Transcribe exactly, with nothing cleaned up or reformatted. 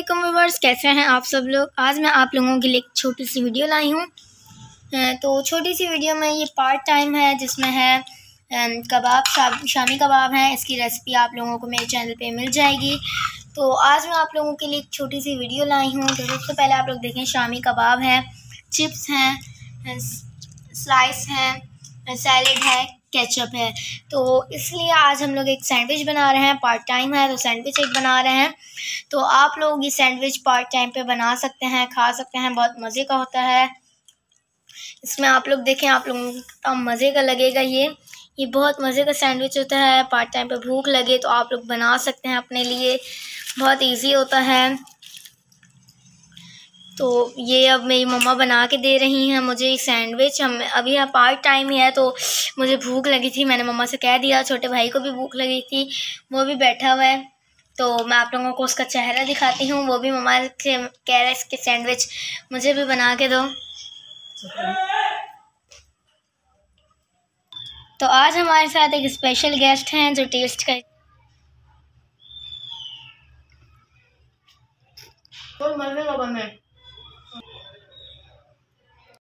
वालेकुम व्यूअर्स, कैसे हैं आप सब लोग। आज मैं आप लोगों के लिए एक छोटी सी वीडियो लाई हूँ। तो छोटी सी वीडियो में ये पार्ट टाइम है जिसमें है कबाब, शामी कबाब हैं। इसकी रेसिपी आप लोगों को मेरे चैनल पे मिल जाएगी। तो आज मैं आप लोगों के लिए एक छोटी सी वीडियो लाई हूँ। तो सबसे पहले आप लोग देखें, शामी कबाब है, चिप्स हैं, स्लाइस हैं, सैलेड है, केचप है। तो इसलिए आज हम लोग एक सैंडविच बना रहे हैं। पार्ट टाइम है तो सैंडविच एक बना रहे हैं। तो आप लोग ये सैंडविच पार्ट टाइम पे बना सकते हैं, खा सकते हैं, बहुत मज़े का होता है। इसमें आप लोग देखें, आप लोगों को कितना मज़े का लगेगा। ये ये बहुत मज़े का सैंडविच होता है। पार्ट टाइम पे भूख लगे तो आप लोग बना सकते हैं अपने लिए, बहुत ईजी होता है। तो ये अब मेरी मम्मा बना के दे रही हैं मुझे सैंडविच। हम अभी यहाँ पार्ट टाइम ही है तो मुझे भूख लगी थी, मैंने मम्मा से कह दिया। छोटे भाई को भी भूख लगी थी, वो भी बैठा हुआ है। तो मैं आप लोगों को उसका चेहरा दिखाती हूँ। वो भी मम्मा से कह रहा है इसके सैंडविच मुझे भी बना के दो। तो आज हमारे साथ एक स्पेशल गेस्ट हैं जो टेस्ट कर तो मज़े का बने।